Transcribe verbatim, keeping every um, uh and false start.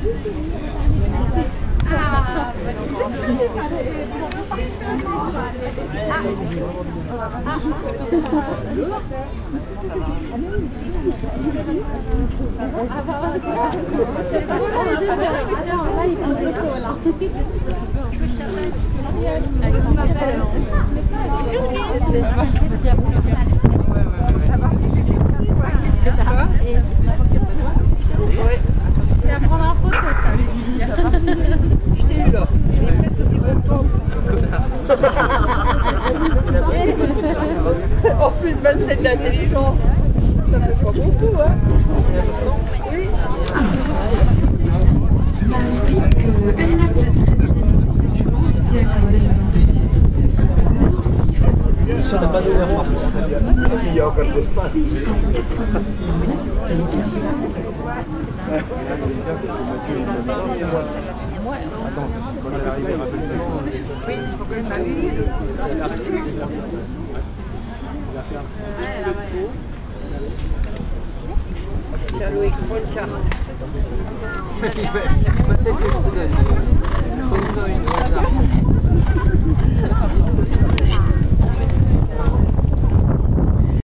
C'est à prendre en photo, ça. Je t'ai eu là. Il est presque aussi content. En plus, vingt-sept d'intelligence. Ça fait pas beaucoup, hein. Oui. Un acte très dynamique pour cette journée, c'était accordé le nom de ciel. Ça n'a pas de l'air. Il y a encore de l'espace. six cent quatre-vingt-dix. Attends, quand elle est arrivée rapidement. Oui, il faut que je m'habille. Tiens, Loïc, prends une carte. C'est ce que je te donne.